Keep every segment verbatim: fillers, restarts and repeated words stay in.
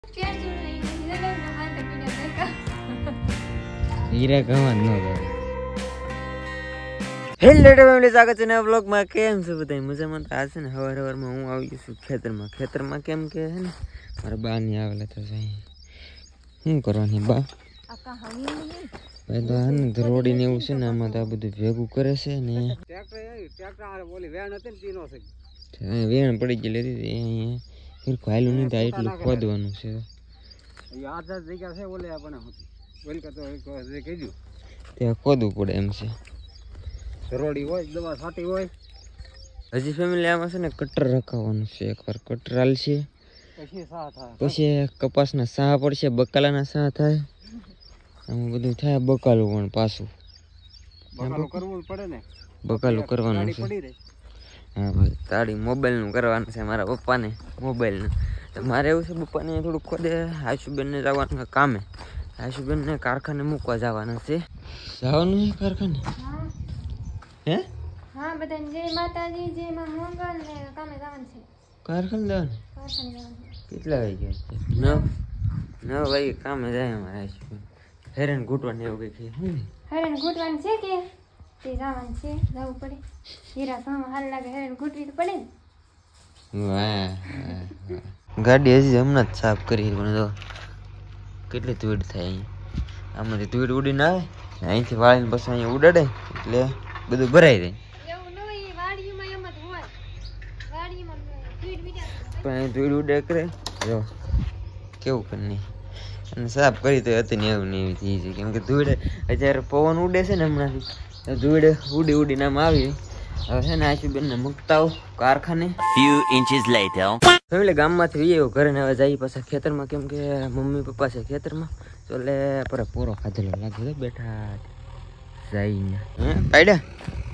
હીરા કમાન ન કરે. હેલો ફેમિલી, સ્વાગત છે નવા વ્લોગમાં. કેમ છો બધા? મજામાં? તો આ છે ને સવાર સવારમાં હું આવી ગયો છું ખેતરમાં. ખેતરમાં કેમ કે છે ને મારા બા ની આવેલા તો શું કરવાની બા ભાઈ તો હા ને રોડી ને એવું છે ને આમાં તો આ બધું ભેગું કરે છે ને વેણ પડી ગઈ લીધી અહીંયા ખાયલું નહીં થાય એટલું ખોદવાનું છે. ત્યાં ખોદવું પડે એમ છે. રોડી હોય દવા છાંટી હોય. હજી ફેમિલી આમાં છે ને કટર રખાવાનું છે. એકવાર કટર હાલશે પછી સા થાય, પછી કપાસના સાહ પડશે, બકાલાના સાહ થાય, આમાં બધું થાય. બકાલું પણ પાછું બકાલું કરવું પડે ને, બકાલું કરવાનું છે. હા ભાઈ, તાળી મોબાઈલનું કરવાનું છે મારા પપ્પાને. મોબાઈલનું તો મારે એવું છે પપ્પાને થોડુંક ખોદે. આશુબેનને જવાનું કામે, આશુબેનને કારખાને મૂકવા જવાના છે. જવાનું છે કારખાને? હે હા, બધાને જય માતાજી, જય માં મંગલ ને કામે જવાનું છે. કારખાને જવાનું? કારખાને જવાનું છે. કેટલા વાગ્યા છે? નવ નવ વાગે કામે જાય અમારે આશુબેન. હેરાન ઘૂંટવાનું એવું કઈ છે. હેરાન ઘૂંટવાનું છે કે તે જવાનું છે, જવું પડે. હીરા સામા હાલ લાગે, હેરાન ઘૂંટવી તો પડે ને. વાહ ગાડી હજી હમણાં જ સાફ કરી પણ જો કેટલી ધૂળ થાય અહીંયા. આમાંથી ધૂળ ઉડીને આવે, અહીંથી વાળીને પછી અહીંયા ઉડાડે એટલે બધું ભરાઈ જાય. એવું ન હોય, વાડીમાં એમ જ હોય. વાડીમાં ધૂળ મીઠા પણ અહીં ધૂળ ઉડે કરે જો કેવું કરે નહીં. અને સાફ કરી તો હતી ને એવું ને એવી થઈ છે. કેમ કે ધૂળ અત્યારે પવન ઉડે છે ને હમણાંથી, ધૂળ ઉડી ઉડીને આમ આવી. હવે છે ને આશુબેન ને મુકતા કારખાને. few inches later ફેમિલી ગામમાંથી વીએ ઘરે ને હવે જઈએ પાછા ખેતરમાં. કેમ કે મમ્મી પપ્પા છે ખેતરમાં તો એટલે પર પૂરો ખાધેલો લાગે બેઠા જઈને. હે પાડ્યા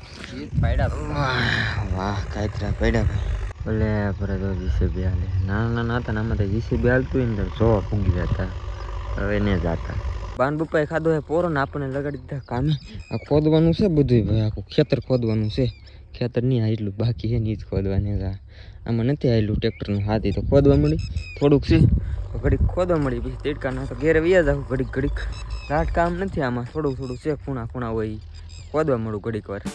પાડ્યા વાહ કાયતરા પાડ્યા ભાઈ. ભલે પર તો જીસીબી હાલે. નાના નાના હતા ને આમાં તો જીસીબી હાલતું હોય ને તો સો ફૂગી જતા. હવે ને જતા બાન પપ્પાએ ખાધો હે પોરો ને આપણને લગાડી દીધા કામે. આ ખોદવાનું છે બધું ભાઈ, આખું ખેતર ખોદવાનું છે. ખેતર નહીં આ એટલું બાકી છે ને જ ખોદવાની. આમાં નથી આવેલું ટ્રેક્ટરનું હાથી તો ખોદવા મળી થોડુંક છે. ઘડીક ખોદવા મળી પછી તીડકાના તો ઘેરે વ્યા જાવ. ઘડીક ઘડીક લાટ કામ નથી આમાં, થોડું થોડું છે. ખૂણા ખૂણા હોય ખોદવા મળું ઘડીક વાર.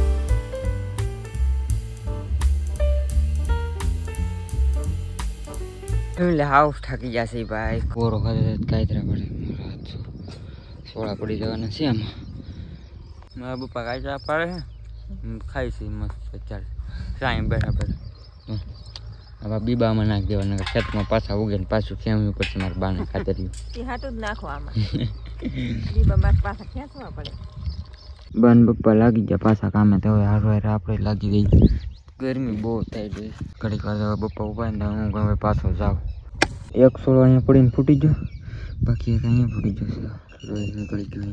એટલે હાવ થાકી જશે ભાઈ. કોરો ખાધો કાયતરા પડે. સોળા પડી જવાના છે આમાં. મારા પપ્પા કાયતરા પાડે છે, ખાઈ છે મસ્ત. અત્યારે સાંઈ બેઠા બેઠા હવે બીબામાં નાખી દેવાના. ખેતમાં પાછા ઉગે ને પાછું ખેંચવું પડશે મારા બાને ખાતર્યું. હાટું જ નાખો આમાં. બીબા બાર પાછા ખેંચવા પડે. બાન પપ્પા લાગી ગયા પાછા કામે. તો હવે હારો હારે આપણે લાગી ગઈ. ગરમી બહુ થાય ગઈ. ઘડીક વાર હવે પપ્પા ઉભા ને હું હવે પાછો જાઉં. એક સોળો અહીંયા પડીને ફૂટી ગયો, બાકી એક અહીંયા ફૂટી જશે. લોહી નીકળી ગયું.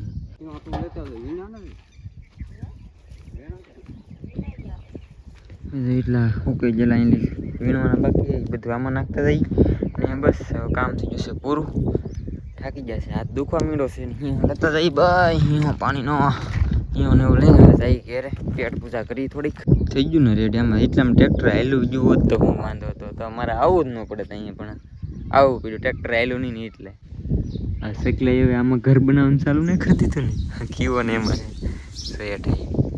એટલા ઉકે ગયેલા અહીં વીણવાના બાકી બધું આમાં નાખતા જઈ ને બસ કામ થઈ જશે પૂરું. થાકી જશે, હાથ દુખવા માંડ્યો છે. અહીંયા લેતા જઈ બાય. અહીંયા પાણી નો અહીંયા ને એવું લઈને જઈ ઘેરે પેટ પૂજા કરી થોડીક. થઈ ગયું ને રેડી. આમાં એટલામાં ટ્રેક્ટર હાલું ગયું હોત તો હું વાંધો હતો તો અમારે આવવું જ ન પડે. અહીંયા પણ આવું પડ્યું, ટ્રેક્ટર હાલું નહીં ને એટલે. આ શકલા હવે આમાં ઘર બનાવવાનું ચાલુ નહીં કરતી હતું ને કીવો ને એમાં સેટ.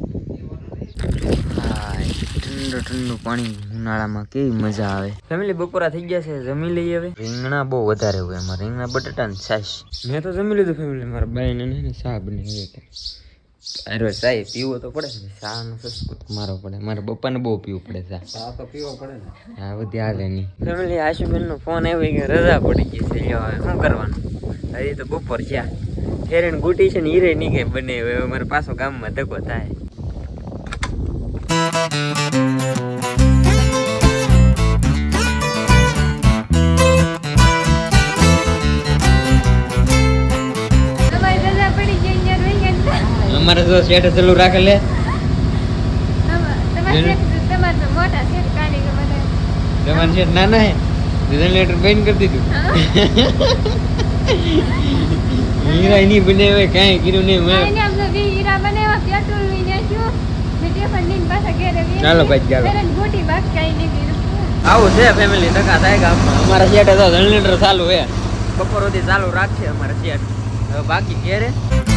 ઠંડુ ઠંડુ પાણી ઉનાળામાં કેવી મજા આવે. ફેમિલી બપોરા થઈ ગયા છે, જમી લઈએ હવે. રીંગણા બહુ વધારે હોય અમારે, રીંગણા બટાટા ને છાશ. મેં તો જમી લીધું ફેમિલી. મારા બાઈને ને ચા બની અરે ચા પીવો તો પડે ને. ચા નો સસ્કો તો મારો પડે. મારા પપ્પાને બહુ પીવું પડે ચા. ચા તો પીવો પડે ને. હા બધી હાલે નહીં. ફેમિલી આશુબેન નો ફોન આવ્યો કે રજા પડી ગઈ છે. શું કરવાનું હવે તો બપોર છે. હેરણ ગુટી છે ને હીરે નહીં કઈ બને. હવે મારે પાછો ગામમાં ધક્કો થાય. અમારે તો સેટ ચાલુ રાખે લે. તમારે સેટ નાના હે, જનરેટર બંધ કરી દીધું. હીરા નહીં બનાવે કાંઈ કર્યું નહીં. ચાલો ભાઈ ચાલો. આવું છે ફેમિલી ટકા થાય ગામમાં. અમારા શેઠે તો જનરેટર ચાલુ હે, બપોર સુધી ચાલુ રાખશે અમારા શેઠ. હવે બાકી ઘેરે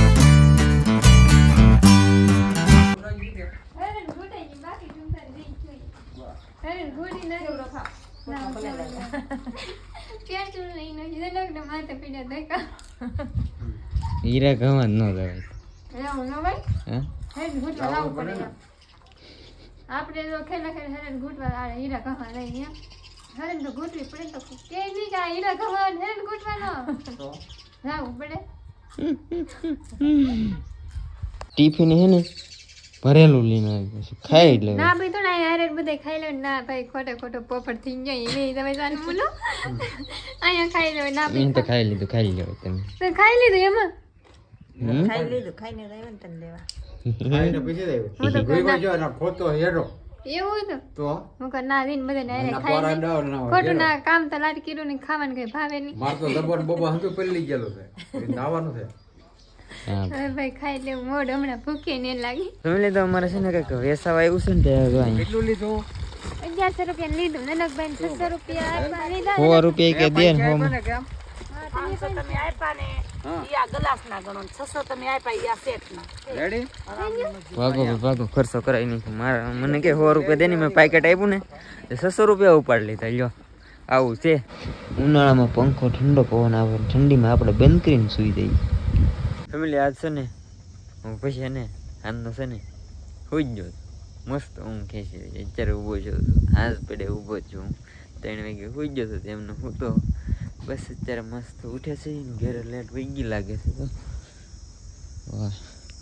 હરણ ઘૂંટાઈ ગઈ, બાકી ચૂંટાઈ રહી ગઈ. હરણ ઘૂંટી નથી. ના, પેટ લઈ નો જનકને માથે પીડ્યા દેખા. હીરા ગવા ન જવાય. એવું ન ભાઈ? હે હરણ ઘૂંટવા લાવવું પડે એમ. આપણે તો ખેલા ખેલા હરણ ઘૂંટવા આ હીરા કહવા લઈ એમ. હરણ તો ઘૂંટવી પડે તો કે નહીં કે આ હીરા કહવા હરણ ઘૂંટવાનો લાવવું પડે. ટિફિન હે ને ભરેલું લઈને આવી પછી ખાઈ લે. ના ભાઈ તો ના યાર બધે ખાઈ લે. ના ભાઈ ખોટે ખોટો પોપટ થઈ જાય નહીં તમે જાન બોલો. અહીંયા ખાઈ લે. ના ભાઈ તો ખાઈ લીધું, ખાઈ લ્યો તમે. તો ખાઈ લીધું એમાં. હમ? ખાઈ લીધું, ખાઈને રહ્યો ને તને લેવા. ખાઈને પછી જ આવ્યો. હું તો ગોઈમાં જો એના ખોતો હેડો એવું હતું તો હું કર ના દીન બધે ના એના ખાઈ પોરા લે. ડાળ ના હોય. ખોટું ના કામ તો લાટ કીધું ને ખાવાનું કઈ ભાવે નહીં. માર તો જબર બબા હંતુ પલ્લી ગયેલો છે. એ નાવાનું છે. હા હવે ભાઈ ખાઈ લેવું મોઢ હમણાં ભૂખી ને લાગી. ફેમિલી તો અમારે છે ને કંઈક વેસાવા આવ્યું છે ને તે જો અહીંયા કેટલું લીધું? અગિયારસો રૂપિયા લીધું નનકભાઈ છસો રૂપિયા આપવા લીધા. સો રૂપિયા કે દે ને હોમ. પાંચસો તમે આપ્યા ને ઈ આ ગ્લાસના ગણો ને છસો તમે આપ્યા ઈ આ સેટના. રેડી? ભાગો ભાગો ખર્ચો કરાવી નહીં. મારા મને કે સો રૂપિયા દે ને મેં પેકેટ આપ્યું ને તે છસો રૂપિયા ઉપાડ લીધા. લ્યો આવું છે. ઉનાળામાં પંખો ઠંડો પવન આવે, ઠંડીમાં આપણે બંધ કરીને સૂઈ જઈએ. ફેમિલી આજ છે ને હું પછી ને આજનો છે ને હોઈ જ ગયો મસ્ત ઊંઘ ખેંચી. અત્યારે ઊભો છું, હાથ પેડે ઊભો છું. ત્રણ વાગે હોઈ ગયો હતો એમને હું તો બસ અત્યારે મસ્ત ઉઠે છે. ઘરે લેટ વહી લાગે છે. તો વાહ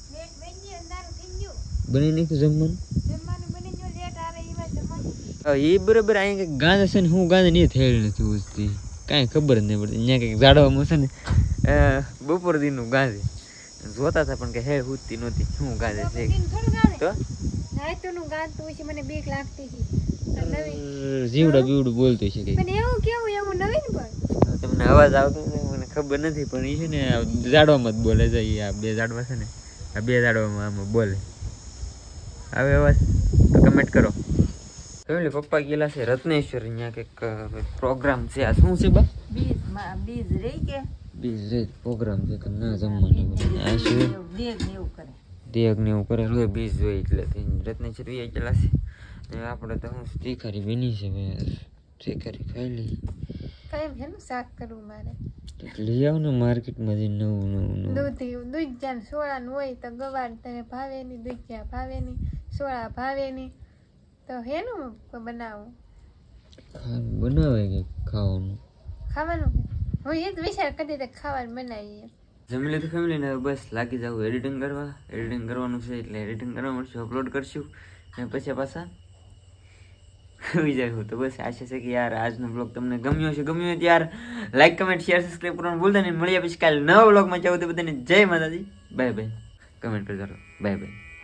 બની નાખ્યું જમવાનું. જમવાનું બની ગયું લેટ આવે એમાં જમવાનું. એ બરાબર અહીંયા કંઈક ગાંધા છે ને હું ગાંધા નહીં થયેલ નથી ઉજતી કાંઈ ખબર જ નહીં પડતી. અહીંયા કંઈક ઝાડવામાં છે ને બપોર દીનું ગાંધે જોતા હતા પણ કે હે ઉજતી નહોતી. શું ગાંધે છે થોડું ગાવે તો નાયતુનું ગાતું છે મને બીક લાગતી હતી. તો નવીન જીવડા બીવડું બોલતું છે કંઈક. પણ એવું કેવું એવું નવીન પણ તમને અવાજ આવતો છે મને ખબર નથી પણ એ છે ને આ ઝાડવામાં જ બોલે છે. ઈ આ બે ઝાડવા છે ને આ બે ઝાડવામાં આમાં બોલે. આવે અવાજ તો કમેન્ટ કરો. ફેમિલી પપ્પા ગયેલા છે રત્નેશ્વર. અહીંયા કંઈક પ્રોગ્રામ છે. આ શું છે બા? બીજ માં બીજ રહી કે બીજ રે પ્રોગ્રામ છે તો ના જમવાનું બધું. આ શું દેગ ને એવું કરે. દેગ ને એવું કરેલું હોય બીજ હોય એટલે રત્નેશ્વર એ ગયેલા છે. ને આપણે તો હું તીખારી બની છે ભાઈ. તીખારી ખાઈ લઈ. કઈ એનું શાક કરવું મારે. લઈ આવ ને માર્કેટમાં જઈને નવું નવું નવું. દૂધ દૂધ જ્યાં સોળાનું હોય તો ગવાર તને ભાવે નહીં, દૂધ જ્યાં ભાવે નહીં, સોળા ભાવે નહીં તો હેનું બનાવું ખાવાનું બનાવે કે ખાવાનું ખાવાનું. હું એ જ વિચાર કરતી હતી ખાવાનું બનાવીએ. જમી લીધું ફેમિલી ને બસ લાગી જાવ એડિટિંગ કરવા. એડિટિંગ કરવાનું છે એટલે એડિટિંગ કરવા મળશે, અપલોડ કરશું ને પછી પાછા વિચાર્યું. તો બસ આશા છે કે યાર આજનો બ્લોગ તમને ગમ્યો છે. ગમ્યો હોય યાર લાઈક કમેન્ટ શેર સબસ્ક્રાઈબ કરવાનું ભૂલતા નહીં. મળ્યા પછી કાલે નવા બ્લોગમાં ચાલો તો બધાને જય માતાજી. Bye bye. કમેન્ટ કરજો. Bye by.